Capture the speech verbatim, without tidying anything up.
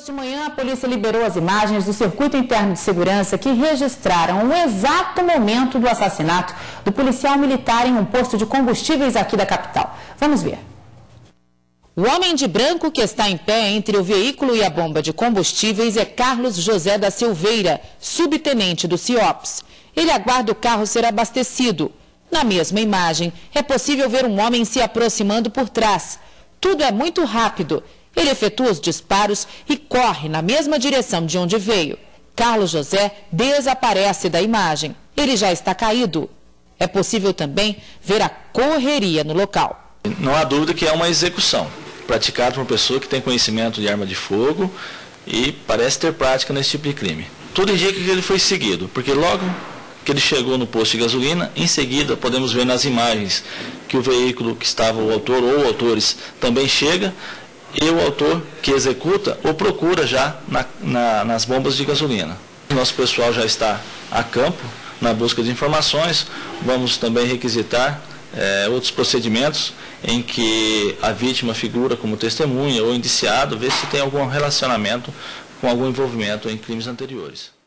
de manhã, a polícia liberou as imagens do circuito interno de segurança que registraram o exato momento do assassinato do policial militar em um posto de combustíveis aqui da capital. Vamos ver. O homem de branco que está em pé entre o veículo e a bomba de combustíveis é Carlos José da Silveira, subtenente do CIOPS. Ele aguarda o carro ser abastecido. Na mesma imagem, é possível ver um homem se aproximando por trás. Tudo é muito rápido. Ele efetua os disparos e corre na mesma direção de onde veio. Carlos José desaparece da imagem. Ele já está caído. É possível também ver a correria no local. Não há dúvida que é uma execução praticada por uma pessoa que tem conhecimento de arma de fogo e parece ter prática nesse tipo de crime. Tudo indica que ele foi seguido, porque logo que ele chegou no posto de gasolina, em seguida podemos ver nas imagens que o veículo que estava o autor ou autores também chega e o autor que executa ou procura já na, na, nas bombas de gasolina. Nosso pessoal já está a campo na busca de informações. Vamos também requisitar é, outros procedimentos em que a vítima figura como testemunha ou indiciado, ver se tem algum relacionamento com algum envolvimento em crimes anteriores.